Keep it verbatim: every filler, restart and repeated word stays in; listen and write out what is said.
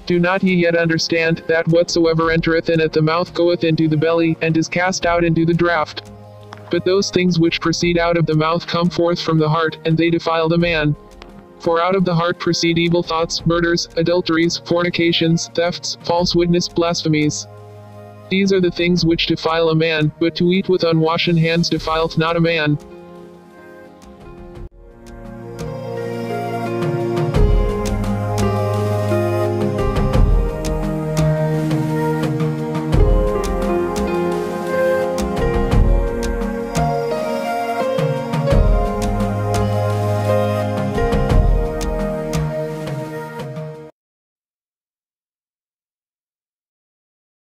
Do not ye yet understand, that whatsoever entereth in at the mouth goeth into the belly, and is cast out into the draught? But those things which proceed out of the mouth come forth from the heart, and they defile the man. For out of the heart proceed evil thoughts, murders, adulteries, fornications, thefts, false witness, blasphemies. These are the things which defile a man, but to eat with unwashen hands defileth not a man.